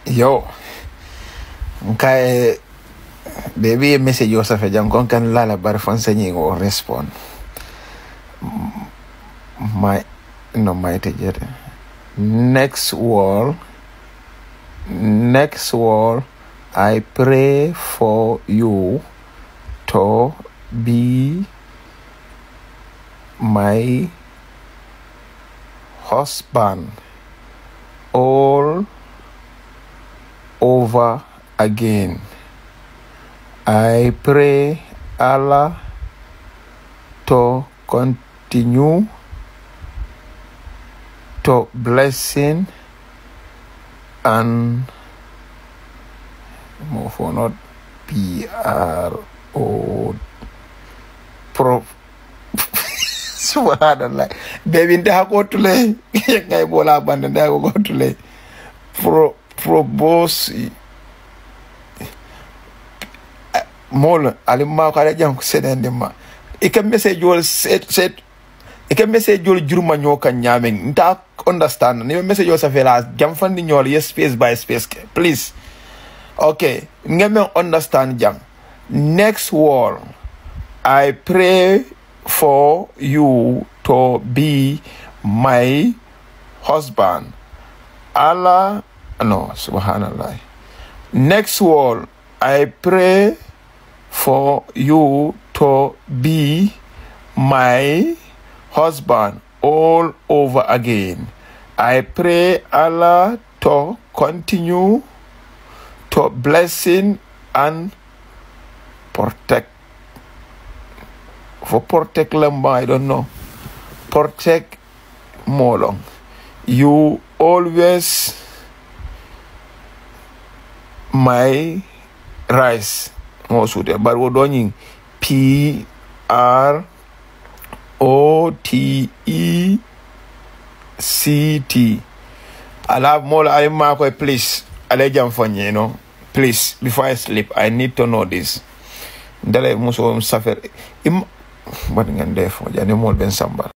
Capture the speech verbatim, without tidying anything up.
Yo, kay baby message yo sa fe jam kon kan la la bar fon senyi go respond. My no my tejer. Next wall. Next wall. I pray for you to be my husband all over again. I pray Allah to continue to blessing and more for not P R O Pro Subhanallah. Baby nda ko tule ngay bola bande nda ko tule pro propose mol alimma ko ala jam ko sedende ma e kam message wol set set e kam message wol jurma nyoka nyamen nta understand ni message wol sa fela jam fandi nyol yes space by space please. Okay, ngame understand jam. Next wall, I pray for you to be my husband. Allah, no, subhanallah. Next wall, I pray for you to be my husband all over again. I pray Allah to continue to blessing and protect. For protect lamba, I don't know. Protect more long. You always my rice. Also there, but we're doing P R O T E C T. I love more. I mark a please. I let jam for you know. Please, before I sleep, I need to know this. Dale muso suffer. Im, what ngan defo? Jani mol ben sambal.